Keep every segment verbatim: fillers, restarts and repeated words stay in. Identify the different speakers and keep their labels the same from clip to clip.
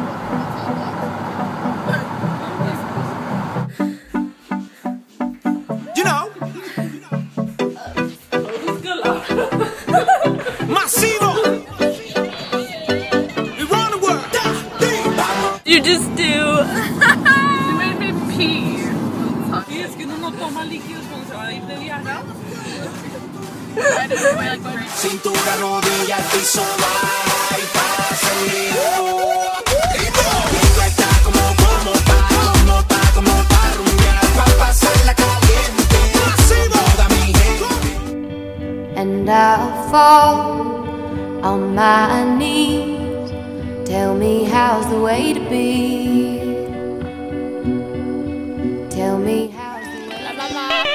Speaker 1: You know. Masivo. We run the world.
Speaker 2: You just do.
Speaker 3: You made me pee. Y es que uno no toma líquidos cuando se va a ir de viaje.
Speaker 1: Cintura, rodilla, al piso, baja y pasa el lío. Esto está como, como pa, como pa, como pa rumbear, pa pasarla caliente. Toda mi gente.
Speaker 4: And I'll fall on my knees. Tell me how's the way to be. Tell me how's the way to be.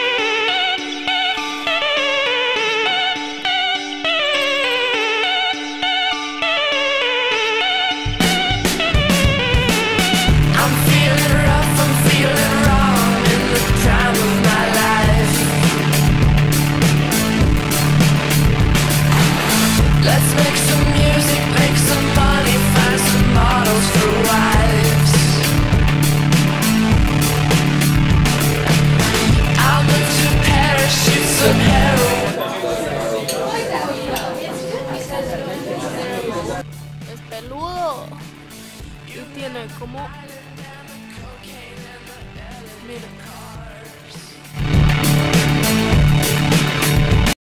Speaker 4: I'm feeling rough, I'm feeling wrong in the time of my life. Let's make some music, make some money, find some models for wives. I'll move to Paris, shoot some heroin.
Speaker 2: Es peludo. Y tiene como... Mira.